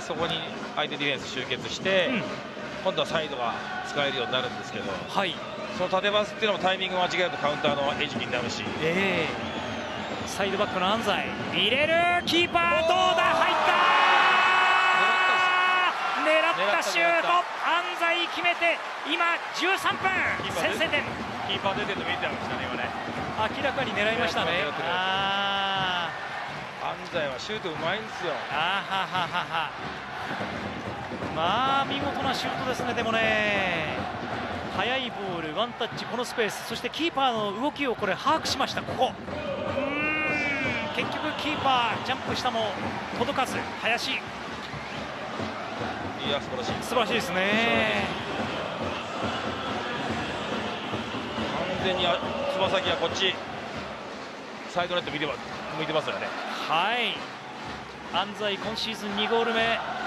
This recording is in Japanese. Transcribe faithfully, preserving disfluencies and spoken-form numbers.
そこに相手ディフェンス集結して、うん、今度はサイドが使えるようになるんですけど、はい、その縦パスっていうのもタイミング間違えるとカウンターの餌食になるし、えー、サイドバックの安西入れる、キーパーどうだ、入った、狙ったシュート、安西決めて今じゅうさんぷん、先制点。 キーパー出てるの見てましたね、今ね。 明らかに狙いましたね。あ安西はシュートうまいんですよ。 あはははは。まあ見事なシュートですね。でもね、速いボール、ワンタッチ、このスペース、そしてキーパーの動きをこれ把握しました。ここうーん、結局キーパージャンプしたも届かず、林、いや素晴らしい、 素晴らしいですね。 完全につま先はこっちサイドネット見てば向いてますよね。 はい、安西今シーズンにゴール目。